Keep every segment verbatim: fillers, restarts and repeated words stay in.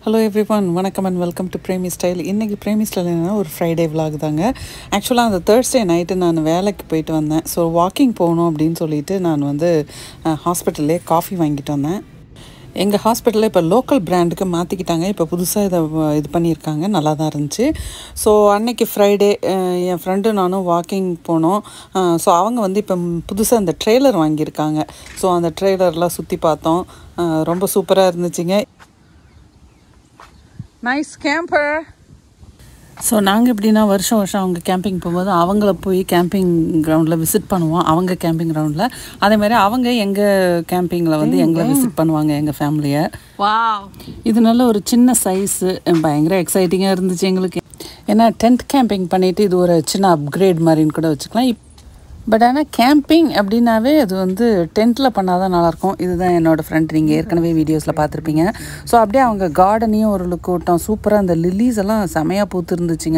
Hello everyone, vanakkam and welcome to Premi Style. இன்னைக்கு Premi Style என்ன ஒரு Friday vlog தாங்க. ஆக்சுவலாக அந்த தேர்ஸ்டே நைட்டு நான் வேலைக்கு போயிட்டு வந்தேன். ஸோ வாக்கிங் போகணும் அப்படின்னு சொல்லிட்டு நான் வந்து ஹாஸ்பிட்டல்லே காஃபி வாங்கிட்டு வந்தேன். எங்கள் ஹாஸ்பிட்டலில் இப்போ லோக்கல் பிராண்டுக்கு மாற்றிக்கிட்டாங்க. இப்போ புதுசாக இதை இது பண்ணியிருக்காங்க, நல்லா தான் இருந்துச்சு. ஸோ அன்னைக்கு ஃப்ரைடே என் ஃப்ரெண்டு நானும் வாக்கிங் போனோம். ஸோ அவங்க வந்து இப்போ புதுசாக அந்த ட்ரெய்லர் வாங்கியிருக்காங்க. ஸோ அந்த ட்ரெய்லர்லாம் சுற்றி பார்த்தோம், ரொம்ப சூப்பராக இருந்துச்சுங்க. Nice camber. ஸோ நாங்கள் எப்படின்னா வருஷம் வருஷம் அவங்க கேம்பிங் போகும்போது அவங்கள போய் கேம்பிங் கிரவுண்டில் விசிட் பண்ணுவோம், அவங்க கேம்பிங் கிரவுண்டில். அதேமாதிரி அவங்க எங்கள் கேம்பிங்கில் வந்து எங்களை விசிட் பண்ணுவாங்க, எங்கள் ஃபேமிலியை. வா, இது நல்ல ஒரு சின்ன சைஸு, பயங்கர எக்ஸைட்டிங்காக இருந்துச்சு எங்களுக்கு. ஏன்னா டென்ட் கேம்பிங் பண்ணிவிட்டு இது ஒரு சின்ன அப்கிரேட் மாதிரின்னு கூட வச்சுக்கலாம். பட் ஆனால் கேம்பிங் அப்படின்னாவே அது வந்து டென்ட்டில் பண்ணால் தான் நல்லாயிருக்கும். இதுதான் என்னோடய ஃப்ரெண்ட், நீங்கள் ஏற்கனவே வீடியோஸில் பார்த்துருப்பீங்க. ஸோ அப்படியே அவங்க கார்டனையும் ஒரு லுக் விட்டோம். சூப்பராக அந்த லில்லிஸ் எல்லாம் செமையாக பூத்து இருந்துச்சுங்க.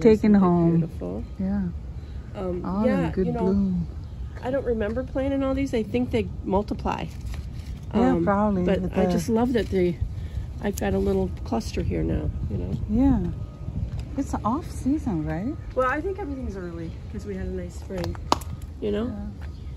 I don't remember planting all these. I think they multiply. Um, yeah, probably. But I the... just love that they, I've got a little cluster here now, you know. Yeah. It's off season, right? Well, I think everything's early because we had a nice spring. You know, yeah.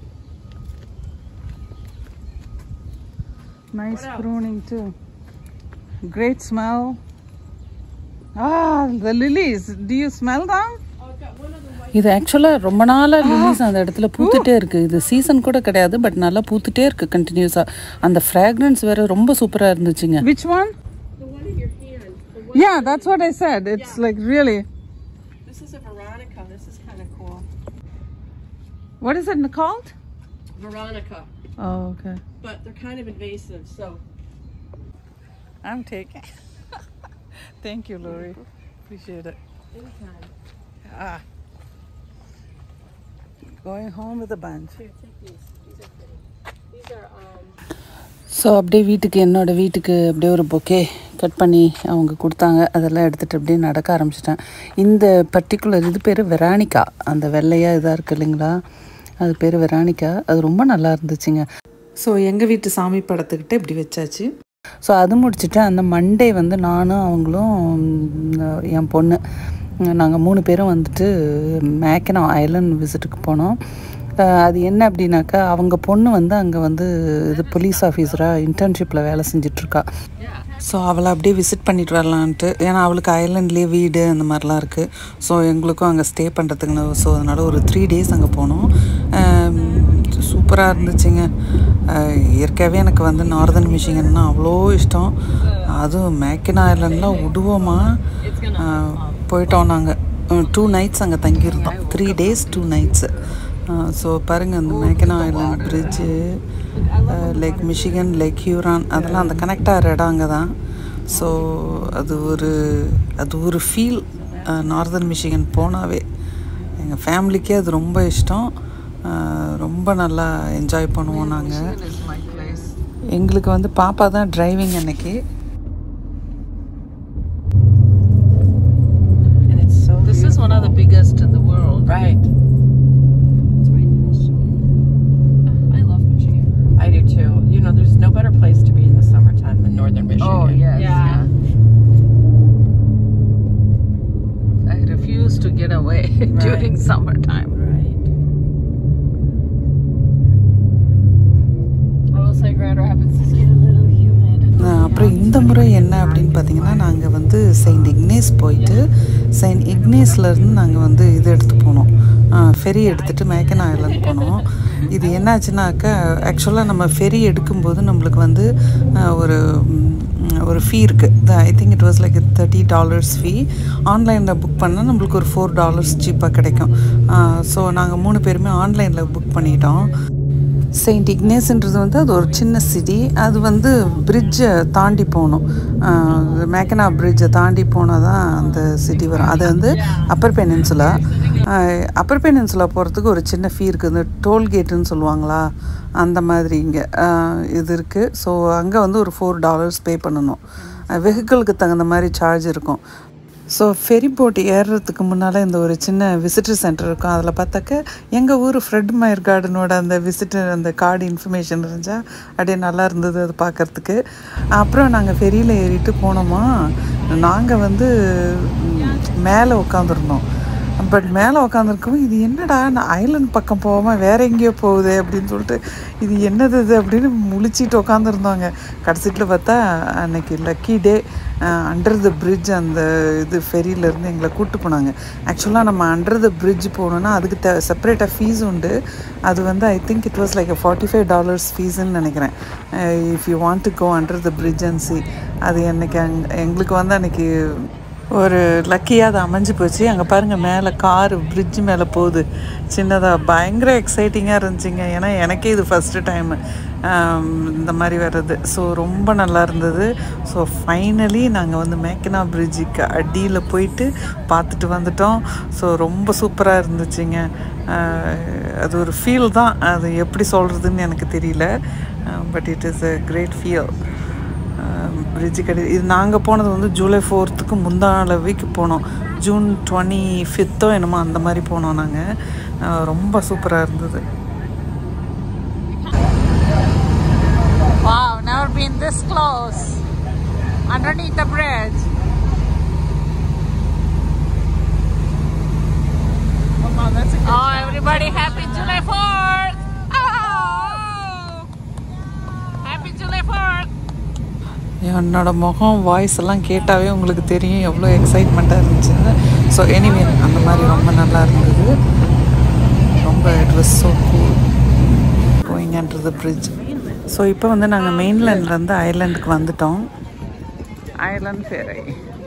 Nice pruning too. Great smell. Ah, the lilies. Do you smell them? இது ஆக்சுவலாக ரொம்ப நாளாக lilies அந்த இடத்துல பூத்துட்டே இருக்குது. இது season கூட கிடையாது, பட் நல்லா பூத்துட்டே இருக்குது கண்டினியூஸாக. அந்த ஃப்ராக்ரன்ஸ் வேறு ரொம்ப சூப்பராக இருந்துச்சுங்க. Which one? The one in your hand. Yeah, that's what I said. It's yeah. like really. This is a Veronica. This is kind of cool. What is it called? Veronica. Oh, okay. But they're kind of invasive, so. I'm taking. Thank you, Lori. Appreciate it. Anytime. Ah. Going home with a bunch. Here, take these. These are pretty. These are um. So அப்படியே வீட்டுக்கு, என்னோடய வீட்டுக்கு அப்படியே ஒரு bouquet cut பண்ணி அவங்க கொடுத்தாங்க. அதெல்லாம் எடுத்துகிட்டு அப்படியே நடக்க ஆரம்பிச்சிட்டேன். இந்த பர்டிகுலர் இது பேர் வெரானிக்கா. அந்த வெள்ளையாக இதாக இருக்குது இல்லைங்களா, அது பேர் வெரானிக்கா. அது ரொம்ப நல்லா இருந்துச்சுங்க. ஸோ எங்கள் வீட்டு சாமி படத்துக்கிட்ட இப்படி வச்சாச்சு. ஸோ அது முடிச்சுட்டு அந்த மண்டே வந்து நானும் அவங்களும் என் பொண்ணு நாங்கள் மூணு பேரும் வந்துட்டு மேக்கனா ஐலண்ட் விசிட்டுக்கு போனோம். அது என்ன அப்படின்னாக்கா, அவங்க பொண்ணு வந்து அங்கே வந்து இது போலீஸ் ஆஃபீஸராக இன்டர்ன்ஷிப்பில் வேலை செஞ்சிட்ருக்கா. ஸோ அவளை அப்படியே விசிட் பண்ணிட்டு வரலான்ட்டு, ஏன்னா அவளுக்கு ஐலண்ட்லேயே வீடு அந்த மாதிரிலாம் இருக்குது. ஸோ எங்களுக்கும் அங்கே ஸ்டே பண்ணுறதுக்குன்னு, ஸோ அதனால் ஒரு த்ரீ டேஸ் அங்கே போனோம். சூப்பராக இருந்துச்சுங்க. இயற்கையாகவே எனக்கு வந்து நார்தன் மிஷிகன்னா அவ்வளோ இஷ்டம். அதுவும் மேக்கனா ஐலண்ட்லாம் விடுவோமா போயிட்டோம். நாங்கள் டூ நைட்ஸ் அங்கே தங்கியிருந்தோம். Three days two nights. So பாருங்கள், அந்த Mackinac Island Bridge, Lake Michigan, Lake Huron, அதெல்லாம் அந்த கனெக்ட் ஆகிற இடம் அங்கே தான். ஸோ அது ஒரு அது ஒரு ஃபீல். நார்தன் மிஷிகன் போனாவே எங்கள் ஃபேமிலிக்கே அது ரொம்ப இஷ்டம். ரொம்ப நல்லா என்ஜாய் பண்ணுவோம் நாங்கள். எங்களுக்கு வந்து பாப்பா தான் டிரைவிங் அன்னைக்கு. This is one of the biggest in the world, right? It's right in Michigan. I love Michigan. I do too. You know, there's no better place to be in the summertime than northern Michigan. Oh yes, yeah. yeah. I refuse to get away right. during summertime. Right. I will say Grand Rapids is getting a little humid. அப்புறம் இந்த முறை என்ன அப்படின்னு பார்த்தீங்கன்னா, நாங்கள் வந்து Saint இக்னேஸ் போயிட்டு Saint இக்னேஸ்லேருந்து நாங்கள் வந்து இது எடுத்து போனோம், ஃபெரி எடுத்துகிட்டு மேக்கனா ஐலண்ட் போனோம். இது என்னாச்சுன்னாக்கா, ஆக்சுவலாக நம்ம ஃபெரி எடுக்கும்போது நம்மளுக்கு வந்து ஒரு ஒரு ஃபீ இருக்குது. I think it was like thirty dollars fee. ஆன்லைனில் புக் பண்ணால் நம்மளுக்கு ஒரு ஃபோர் டாலர்ஸ் சீப்பாக கிடைக்கும். ஸோ நாங்கள் மூணு பேருமே ஆன்லைனில் புக் பண்ணிட்டோம். செயின்ட் இக்னேஸ்ன்றது வந்து அது ஒரு சின்ன சிட்டி. அது வந்து பிரிட்ஜை தாண்டி போகணும், மேக்கனா பிரிட்ஜை தாண்டி போனால் தான் அந்த சிட்டி வரும். அது வந்து அப்பர் பெனின்சுலா. அப்பர் பெனின்சுலா போகிறதுக்கு ஒரு சின்ன ஃபீ இருக்குது, இந்த டோல்கேட்டுன்னு சொல்லுவாங்களா, அந்த மாதிரி இங்கே இது இருக்குது. ஸோ அங்கே வந்து ஒரு ஃபோர் டாலர்ஸ் பே பண்ணணும். வெஹிக்கிளுக்கு தகுந்த மாதிரி சார்ஜ் இருக்கும். ஸோ ஃபெரி போட் ஏறுறதுக்கு முன்னால் இந்த ஒரு சின்ன விசிட்டர் சென்டர் இருக்கும். அதில் பார்த்தாக்க எங்கள் ஊர் ஃப்ரெட் மயர் கார்டனோட அந்த விசிட்டர் அந்த கார்டு இன்ஃபர்மேஷன் இருந்துச்சா அப்படியே நல்லா இருந்தது அது பார்க்குறதுக்கு. அப்புறம் நாங்கள் ஃபெரியில் ஏறிட்டு போனோமா, நாங்கள் வந்து மேலே உட்காந்துருந்தோம். பட் மேலே உட்காந்துருக்கவும் இது என்னடா நான் ஐலண்ட் பக்கம் போகாமல் வேறு எங்கேயோ போகுது அப்படின்னு சொல்லிட்டு இது என்னது இது அப்படின்னு முழிச்சிட்டு உட்காந்துருந்தோங்க. கடைசியில் பார்த்தா அன்னைக்கு lucky day under the bridge அந்த இது ஃபெரியிலேருந்து எங்களை கூப்பிட்டு போனாங்க. ஆக்சுவலாக நம்ம அண்டர் த பிரிட்ஜ் போகணுன்னா அதுக்கு தே செப்பரேட்டாக ஃபீஸ் உண்டு. அது வந்து I think it was like forty five dollars ஃபீஸுன்னு நினைக்கிறேன். If you want to go under the bridge and see அது என்னைக்கு அங் எங்களுக்கு வந்து அன்றைக்கி ஒரு லக்கியாக அது அமைஞ்சு போச்சு. அங்கே பாருங்கள் மேலே காரு பிரிட்ஜு மேலே போகுது சின்னதாக. பயங்கர எக்ஸைட்டிங்காக இருந்துச்சுங்க. ஏன்னா எனக்கே இது ஃபஸ்ட்டு டைமு இந்த மாதிரி வர்றது. ஸோ ரொம்ப நல்லா இருந்தது. ஸோ ஃபைனலி நாங்கள் வந்து மேக்கனா பிரிட்ஜுக்கு அடியில் போயிட்டு பார்த்துட்டு வந்துட்டோம். ஸோ ரொம்ப சூப்பராக இருந்துச்சுங்க. அது ஒரு ஃபீல் தான், அது எப்படி சொல்கிறதுன்னு எனக்கு தெரியல. But it is a great feel. Bridge கிடையாது. இது நாங்கள் போனது வந்து ஜூலை ஃபோர்த்துக்கு முந்தான வீக் போனோம். ஜூன் டுவெண்ட்டி ஃபிஃப்த்தோ என்னமோ அந்த மாதிரி போனோம் நாங்கள். ரொம்ப சூப்பராக இருந்தது. Wow, never been this close underneath the bridge. Oh, Mom, that's a good Oh, everybody happy July fourth. Oh! Happy July fourth. என்னோட முகம் வாய்ஸ் எல்லாம் கேட்டாவே உங்களுக்கு தெரியும் எவ்வளோ எக்ஸைட்மெண்ட்டாக இருந்துச்சுன்னு. ஸோ எனிவே அந்த மாதிரி ரொம்ப நல்லா இருந்தது. ரொம்ப it was so cool going under the bridge. So இப்போ வந்து நாங்கள் மெயின்லேண்ட்லேருந்து ஐலாண்டுக்கு வந்துட்டோம். Island ferry.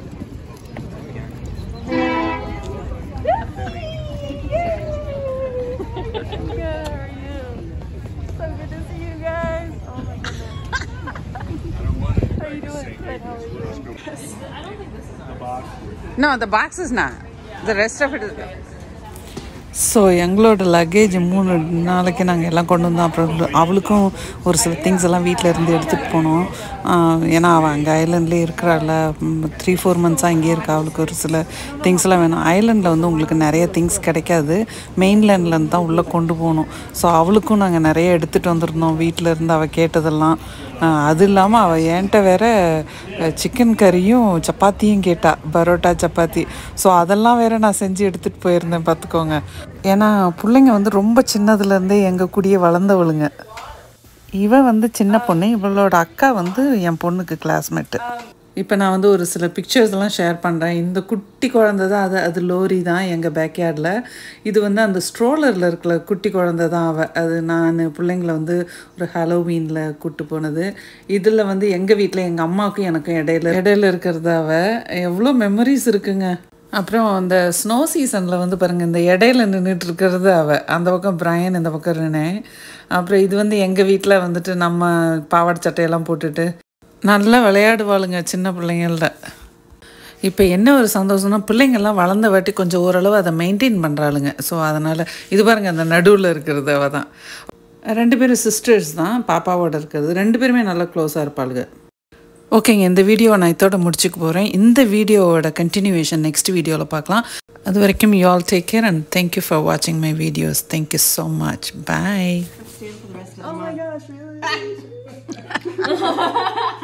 No, the box is not. The rest of it is. So எங்களோட லக்கேஜ் மூணு நாளைக்கு நாங்கள் எல்லாம் கொண்டு வந்தோம். அப்புறம் அவளுக்கும் ஒரு சில திங்ஸ் எல்லாம் வீட்டில் இருந்து எடுத்துகிட்டு போனோம். ஏன்னா அவள் அங்கே ஐலண்ட்லேயே இருக்கிறாள். த்ரீ ஃபோர் மந்த்ஸாக அங்கேயே இருக்கா. அவளுக்கு ஒரு சில திங்ஸ்லாம் வேணும். ஐலண்டில் வந்து உங்களுக்கு நிறைய திங்ஸ் கிடைக்காது. மெயின்லேண்ட்லேருந்து தான் உள்ளே கொண்டு போகணும். ஸோ அவளுக்கும் நாங்கள் நிறைய எடுத்துகிட்டு வந்திருந்தோம் வீட்டில் இருந்து அவள் கேட்டதெல்லாம். அது இல்லாமல் அவள் என்கிட்ட வேற சிக்கன் கறியும் சப்பாத்தியும் கேட்டா, பரோட்டா சப்பாத்தி. ஸோ அதெல்லாம் வேற நான் செஞ்சு எடுத்துகிட்டு போயிருந்தேன் பார்த்துக்கோங்க. ஏன்னா பிள்ளைங்க வந்து ரொம்ப சின்னதுலேருந்தே எங்கள் கூடயே வளர்ந்தவளுங்க. இவன் வந்து சின்ன பொண்ணு, இவளோட அக்கா வந்து என் பொண்ணுக்கு கிளாஸ்மேட்டு. இப்போ நான் வந்து ஒரு சில பிக்சர்ஸ்லாம் ஷேர் பண்ணுறேன். இந்த குட்டி குழந்தை தான் அது அது லோரி தான் எங்கள் பேக்யார்டில். இது வந்து அந்த ஸ்ட்ரோலரில் இருக்கிற குட்டி குழந்தை தான் அவள். அது நான் பிள்ளைங்களை வந்து ஒரு ஹாலோவீனில் கூப்பிட்டு போனது. இதில் வந்து எங்கள் வீட்டில் எங்கள் அம்மாவுக்கும் எனக்கும் இடையில இடையில இருக்கிறது அவள். எவ்வளோ மெமரிஸ் இருக்குங்க. அப்புறம் அந்த ஸ்னோ சீசனில் வந்து பாருங்கள் இந்த இடையில நின்றுட்டு இருக்கிறது அவள். அந்த பக்கம் பிரையன், இந்த பக்கம் ரினே. அப்புறம் இது வந்து எங்கள் வீட்டில் வந்துட்டு நம்ம பாவாடை சட்டையெல்லாம் போட்டுட்டு நல்லா விளையாடுவாளுங்க சின்ன பிள்ளைங்கள. இப்போ என்ன ஒரு சந்தோஷம்னா பிள்ளைங்கள்லாம் வளர்ந்த வாட்டி கொஞ்சம் ஓரளவு அதை மெயின்டைன் பண்ணுறாளுங்க. ஸோ அதனால் இது பாருங்கள் அந்த நடுவில் இருக்கிறது அவள் தான். ரெண்டு பேரும் சிஸ்டர்ஸ் தான் பாப்பாவோட இருக்கிறது. ரெண்டு பேருமே நல்லா க்ளோஸாக இருப்பாளுங்க. ஓகேங்க, இந்த வீடியோவை நான் இதோட முடிச்சுக்க போகிறேன். இந்த வீடியோவோட கண்டினியூவேஷன் நெக்ஸ்ட் வீடியோவில் பார்க்கலாம். அது வரைக்கும் you all take care and thank you for வாட்சிங் my videos. Thank you so much. Bye. Oh my gosh, really?